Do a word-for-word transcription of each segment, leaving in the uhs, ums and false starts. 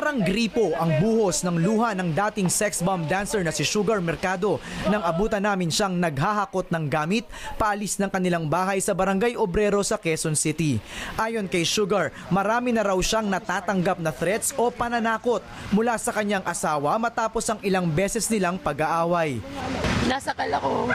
Parang gripo ang buhos ng luha ng dating sex bomb dancer na si Sugar Mercado nang abutan namin siyang naghahakot ng gamit paalis ng kanilang bahay sa Barangay Obrero sa Quezon City. Ayon kay Sugar, marami na raw siyang natatanggap na threats o pananakot mula sa kanyang asawa matapos ang ilang beses nilang pag-aaway. Nasakal ako.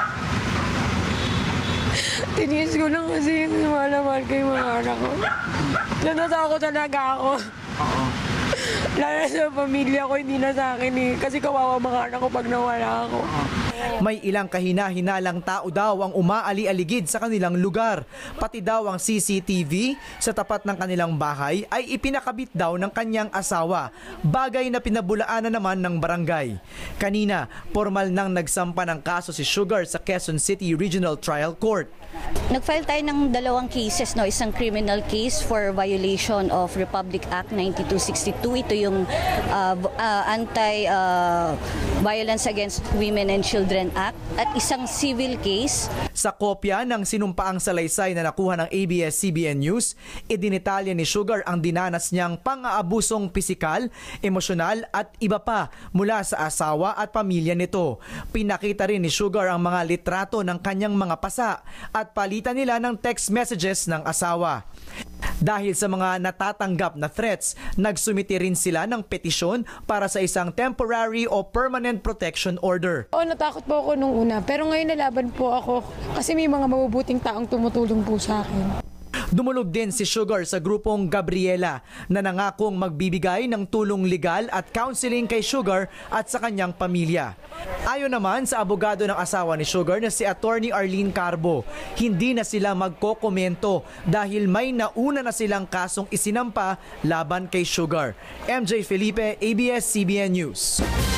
Tiniis ko lang kasi yung mahal ko yung mga anak ko. Natatakot talaga ako. Lalo sa pamilya ko, hindi na sa akin eh. Kasi kawawa mga anak ko pag nawala ako. May ilang kahina-hinalang tao daw ang umaali-aligid sa kanilang lugar. Pati daw ang C C T V sa tapat ng kanilang bahay ay ipinakabit daw ng kanyang asawa. Bagay na pinabulaanan naman ng barangay. Kanina, formal nang nagsampa ng kaso si Sugar sa Quezon City Regional Trial Court. Nag-file tayo ng dalawang cases, no? Isang criminal case for violation of Republic Act ninety-two sixty-two. Ito yung uh, uh, Anti-Violence uh, Against Women and Children Act, at isang civil case. Sa kopya ng sinumpaang salaysay na nakuha ng A B S C B N News, idinitalya ni Sugar ang dinanas niyang pang-aabusong pisikal, emosyonal at iba pa mula sa asawa at pamilya nito. Pinakita rin ni Sugar ang mga litrato ng kanyang mga pasa at palitan nila ng text messages ng asawa. Dahil sa mga natatanggap na threats, nagsumiti rin sila ng petisyon para sa isang temporary o permanent protection order. Oo, natakot po ako nung una, pero ngayon nalaban po ako kasi may mga mabubuting taong tumutulong po sa akin. Dumulog din si Sugar sa grupong Gabriela na nangakong magbibigay ng tulong legal at counseling kay Sugar at sa kanyang pamilya. Ayon naman sa abogado ng asawa ni Sugar na si Attorney Arlene Carbo, hindi na sila magkokomento dahil may nauna na silang kasong isinampa laban kay Sugar. M J Felipe, A B S C B N News.